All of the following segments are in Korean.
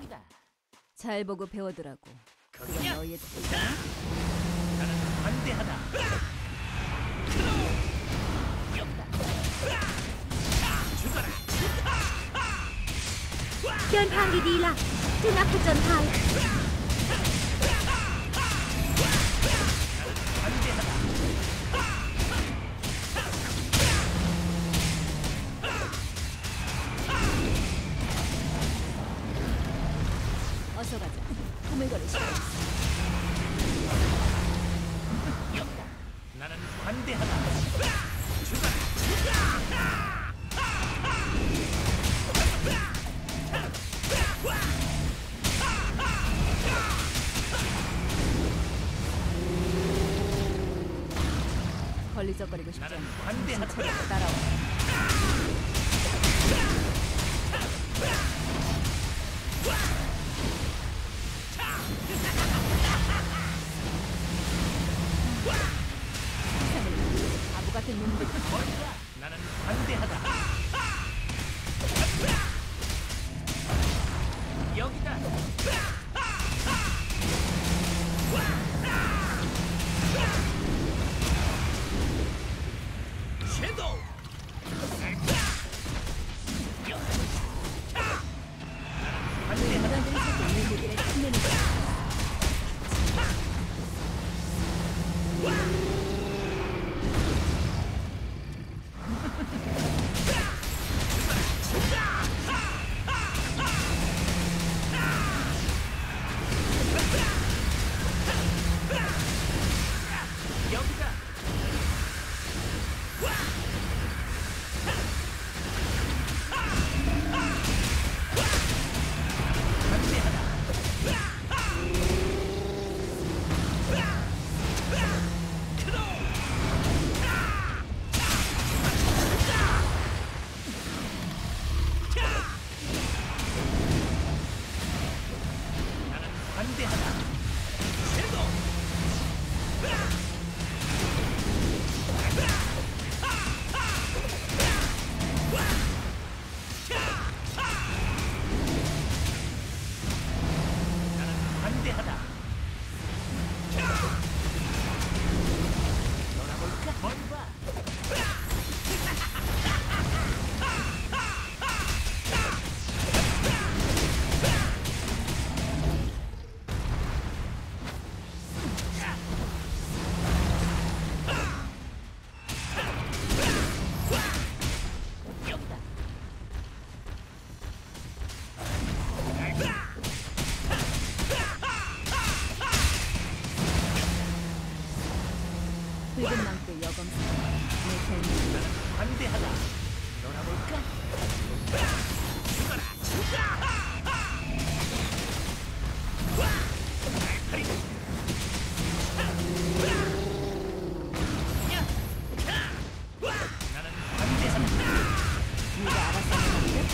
여기다. 잘 보고 배워두라고. 그건 거기야. 너희의 뜻이야. 나는 관대하다. 여기다. 죽어라. เดินทางดีๆล่ะเจ้านักผจญภัย 관대하다. 어서 가자. 꾸물거릴 시간 있어. 여기다. 나는 관대하다. 죽어라. 걸리적거리고 싶지 나는 않고 관대하다. 차례로 따라와. 바보 같은 놈들. 나는 관대하다. 여기다. 섀도우. 관대하다. 놈들의 힘내는 거야. 여기다. 나는 관대하다. 섀도우. 나는 관대하다. 놀아볼까? 뭘 봐. 여기다. 붉은 망토 여검사. 내 별명. 나는 관대하다. 놀아볼까? 죽어라. 날파리. 야. 나는 관대하다. 네가 알아서 하는데?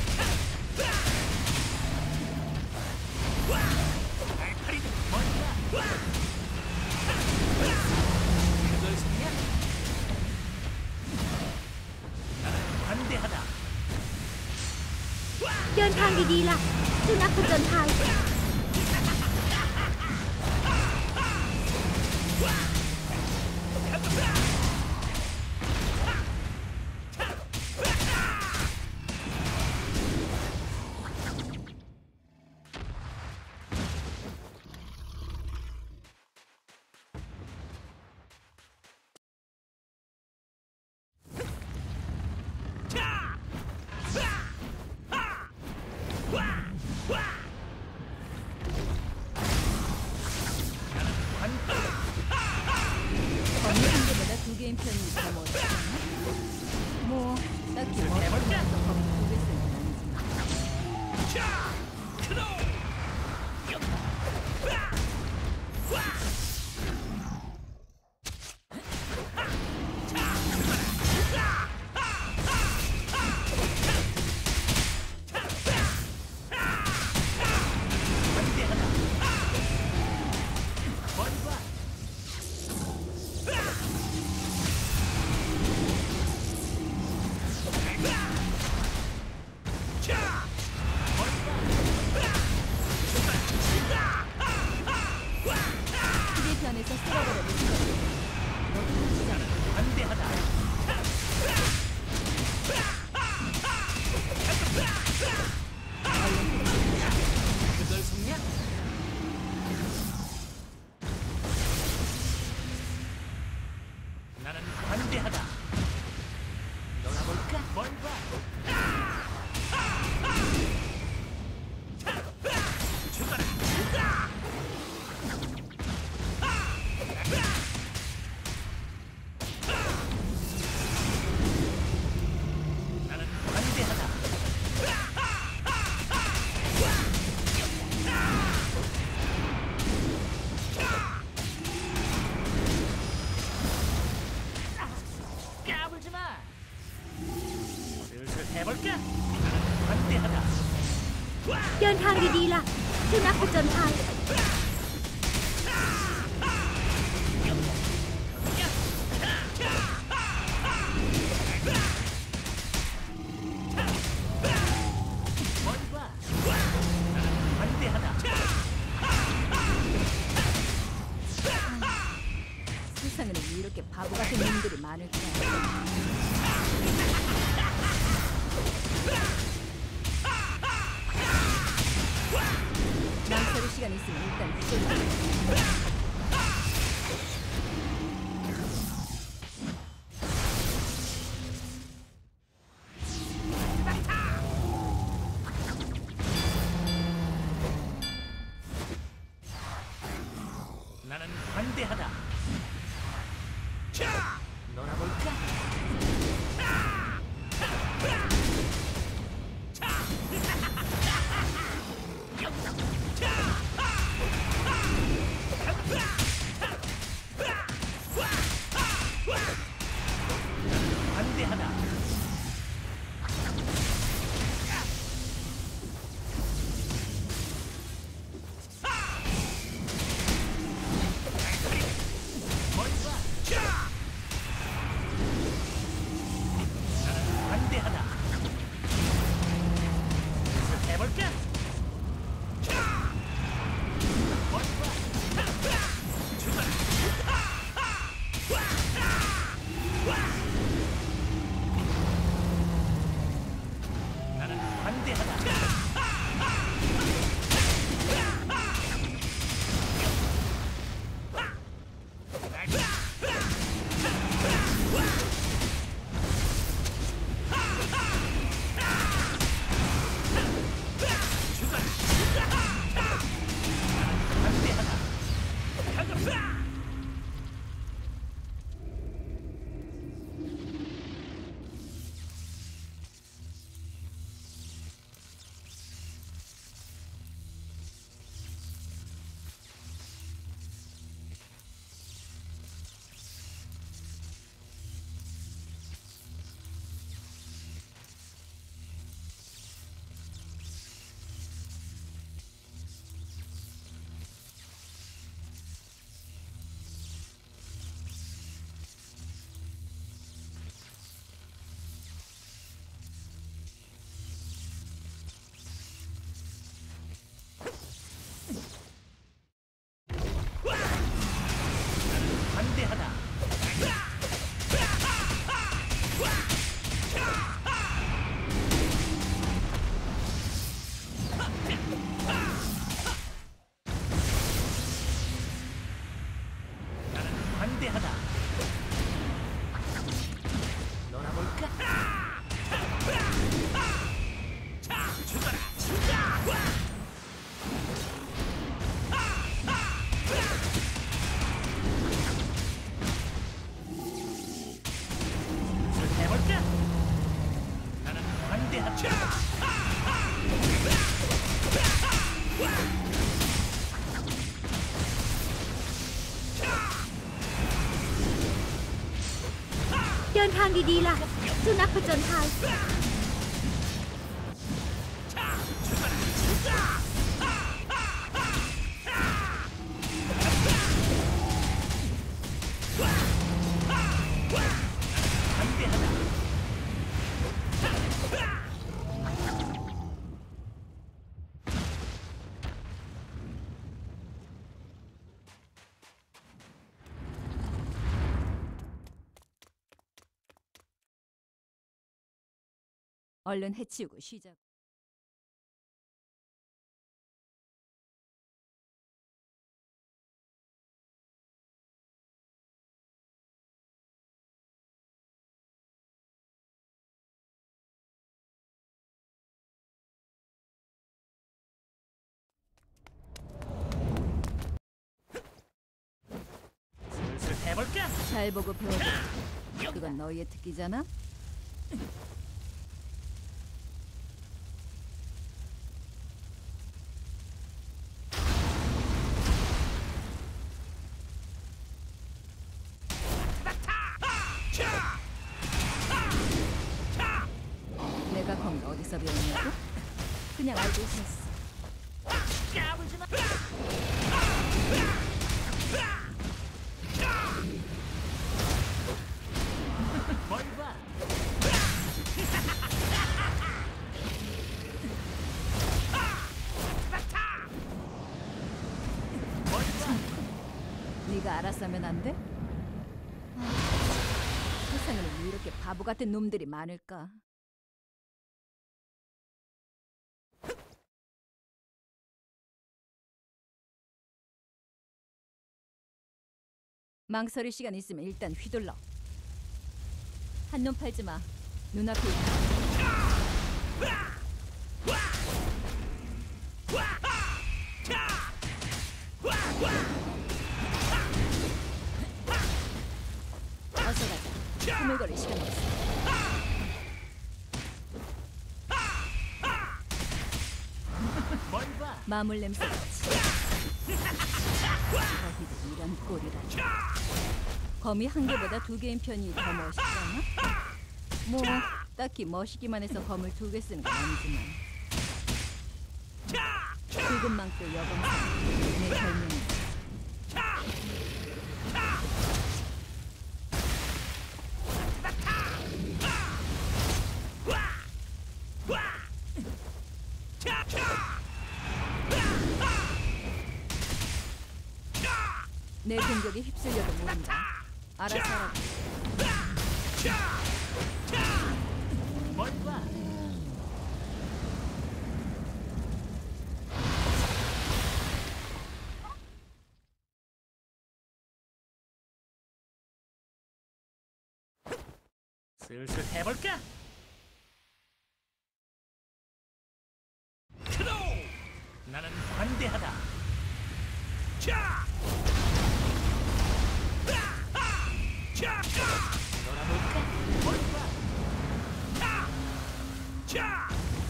날파리도 뭔가. 그걸 속냐? 나는 관대하다. เดินทางดีๆล่ะเจ้านักผจญภัย 자! 와! 와! ดีๆล่ะเจ้านักผจญภัย 머리 봐. 나는 관대하다. 세상에는 이렇게 바보 같은 놈들이 많을까? 남사를 시간 있으면 일단 쏘자. 나는 관대하다. 놀아볼까? 관대하다. 머리 봐. 나는 관대하다. 해볼까? 머리 봐. 출발. 나는 관대하다. 출발. 관대하다. 가자. 관대하다. 나는 관대하다. 놀아볼까? 자, 출발아. 해볼까? 나는 관대하다. เดินทางดีๆล่ะเจ้านักผจญภัย 관대하다. 얼른 해치우고 쉬자. 슬슬 해볼까? 잘 보고 배워줘. 그건 너희의 특기잖아. 내가 거기 어디서 배웠냐고? 그냥 알고 있었어. 까불지 마. 뭘 봐? 뭘 봐? 네가 알아서 하면 안 돼? 세상에는 왜 이렇게 바보 같은 놈들이 많을까? 망설일 시간 있으면 일단 휘둘러. 한눈 팔지 마. 눈앞에 있다. 어서 가자. 흐물거릴 시간 없어. 뭘 봐? 마물 냄새 같이. 너희들 이런 꼴이라. 검이 한 개보다 두 개인 편이 더 멋있지 않아? 뭐 딱히 멋있기만 해서 검을 두 개 쓰는 건 아니지만. 붉은 망토 여검사 내 별명이야. 내 공격에 휩쓸려도 모른다. 알아서 하라고. 뭘 봐? 슬슬 해볼까? 크로! 나는 관대하다. 자! 놀아볼까? 뭘 봐? 자!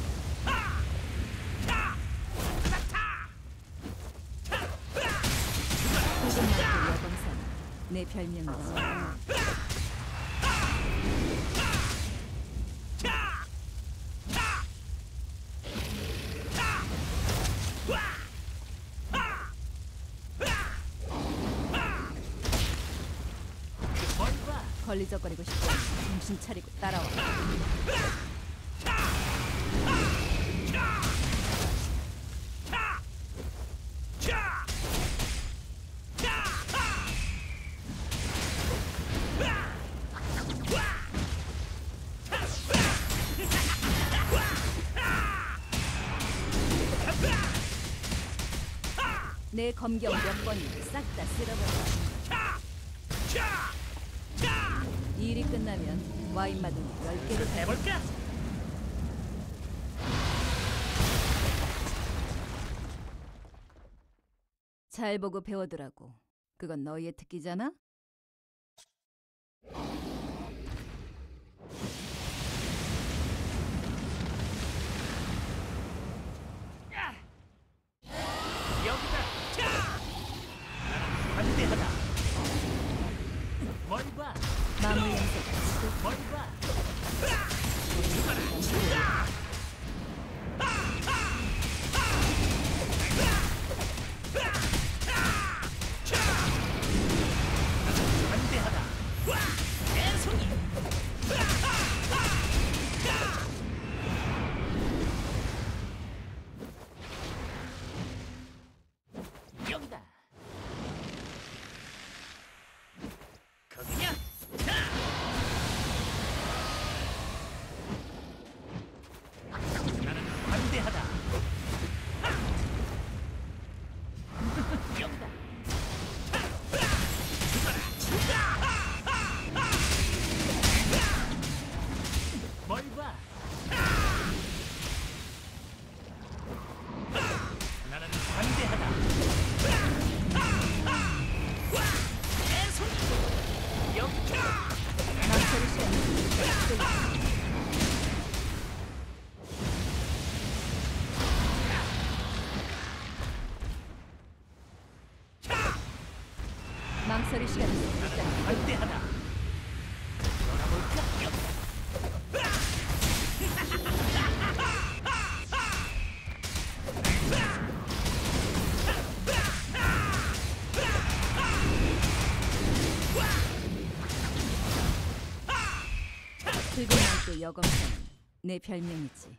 붉은 망토 여검사 내 별명이야. 뭘 봐? 걸리적거리고 싶어. 정신 차리고 따라와. 내 검경 몇 번이 싹 다 쓸어버려. 이 일이 끝나면 와인 마둥이 10개를 해볼까? 잘 보고 배워두라고. 그건 너희의 특기잖아? 여기다. 나는 관대하다. 뭘 봐? 마물 냄새 같이. 뭘 봐? 관대하다. 애송이. 여기다. 거기냐? 나는 관대하다. 여기다. 뭘 봐? 나는 관대하다. 애송이. 여기다. 망설일 시간이 있으니까. 망설일 시간이 있으니까. 일단 관대하다. 놀아볼까? 여기다. 그리고 여검사는 내 별명이지.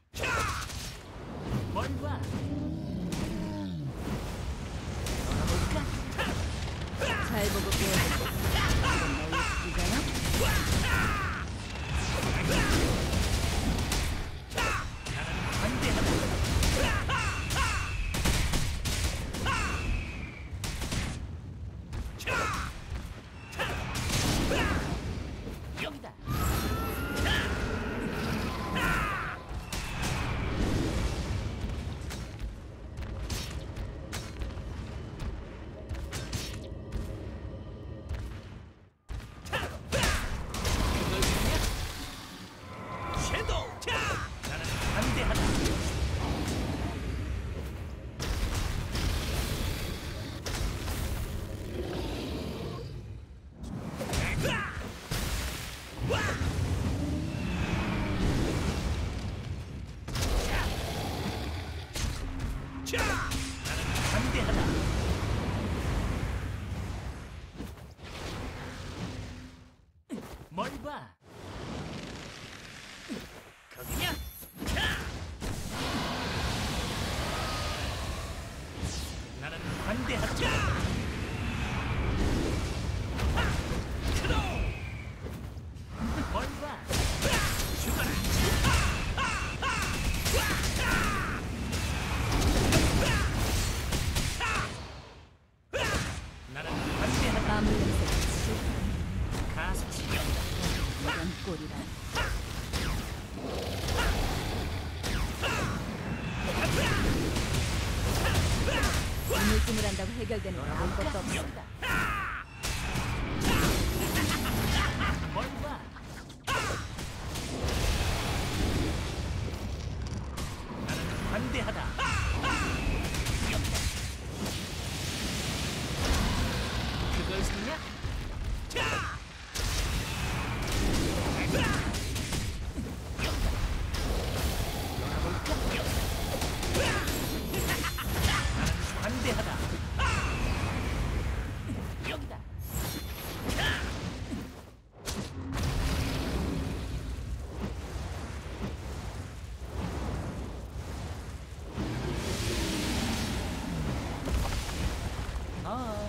뭘 봐? 놀아볼까? 잘 보고 배워보자. 이건 너의 죽이잖아? 나는 반대한다. 여기다. 섀도우! 나는 반대하다. 나는 반대하다. 뭘 봐? 거기냐? 나는 반대하지. 뭘 봐? 죽어라. 나는 반대하다. 마물 냄새가 치. 가스치기. 이런 꼴이라. 우물쭈물 한다고 해결되는 건 아무것도 없어. 뭘 봐? 나는 반대하다. 그것이냐? 나는 반대하다. 여기다. 아.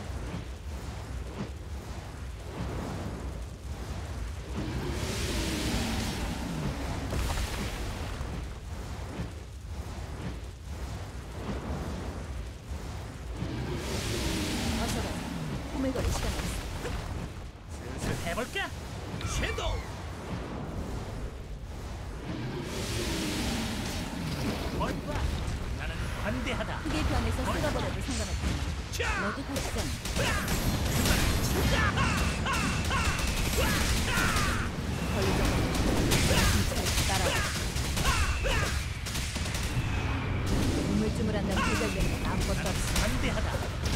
어서 가. 꾸물거릴 시간 없어. 슬슬 해볼까? 섀도우! 뭘 봐? 나는 반대하다. 크게 변해서 쓸어버려도 상관없지만 너도 다치잖아. 걸리자마자 진짜로 따라와. 우물쭈물 한다고 해결되는 건 아무것도 나는 없어. 반대하다.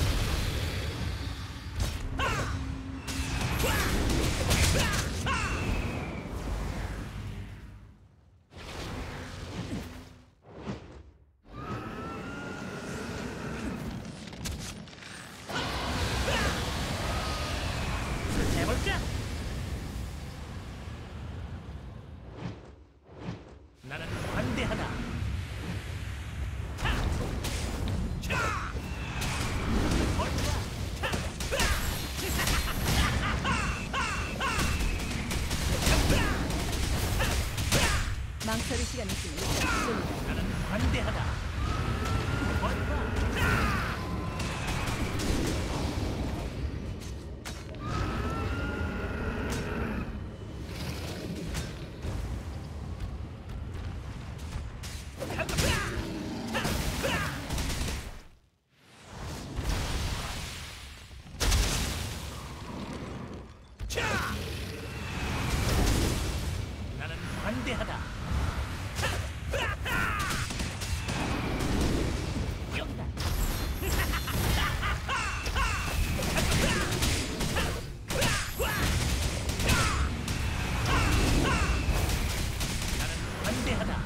슬슬 해볼까? 나는 반대하다. 뭘 봐? 망설일 시간 있으면 일단 쏠리자. 나는 반대하다. 뭘 봐? 나는 반대하다. 여기다. 나는 반대하다.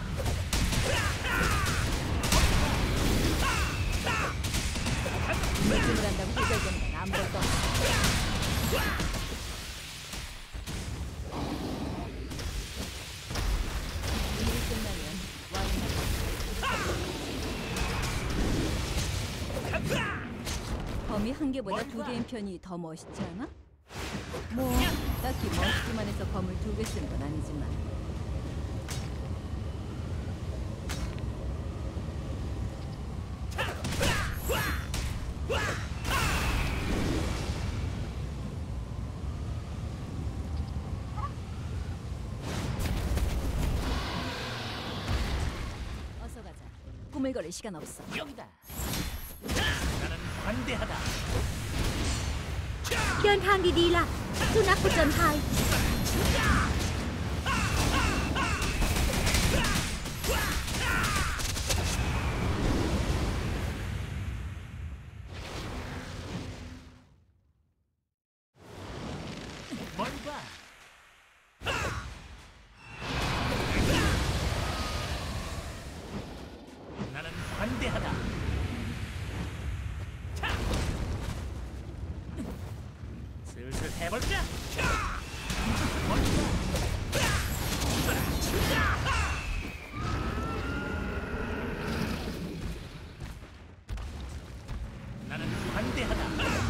우물쭈물 한다고 해결되는 건 아무것도 없어. 검이 한 개보다 두 개인 편이 더 멋있지 않아? 뭐 딱히 멋있기만 해서 검을 두 개 쓰는 건 아니지만. 어서 가자. 꾸물거릴 시간 없어. 여기다. 나는 관대하다. เดินทางดีๆล่ะ สุนัขผจญภัย 뭘 봐. 나는 관대하다. 자. 슬슬 해볼까? 뭘 봐. 나는 관대하다.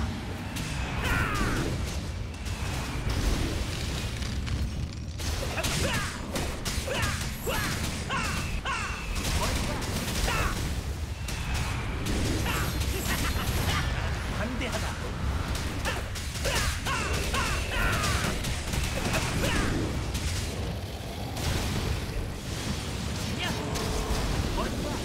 관대하다. 야! 뭘 봐.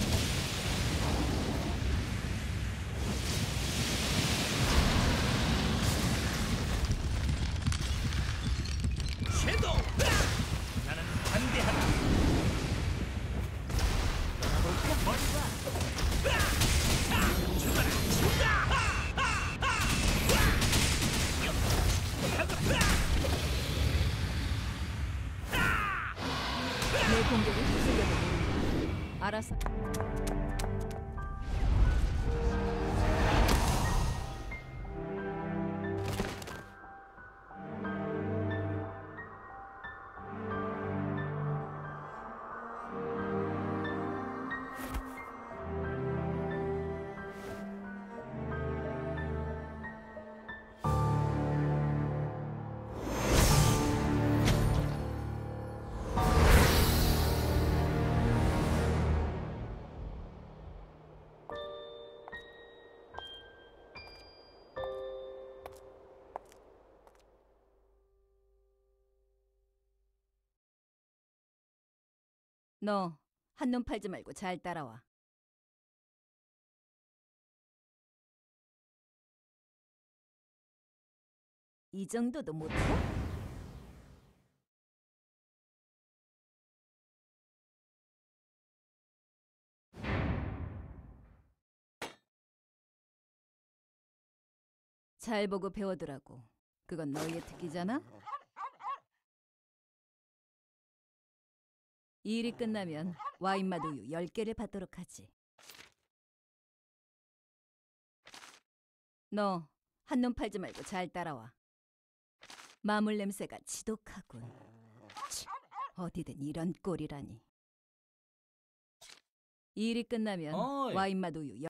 섀도우! 나는 관대하다. 볼까? 뭘 봐. 내 공격을 휘둘려도 모른다. 알았어. 너 한눈 팔지 말고 잘 따라와. 이 정도도 못해? 잘 보고 배워두라고. 그건 너희의 특기잖아? 이 일이 끝나면 와인맛 우유 10개를 받도록 하지. 너 한눈 팔지 말고 잘 따라와. 마물 냄새가 지독하군. 치, 어디든 이런 꼴이라니. 이 일이 끝나면 어이. 와인맛 우유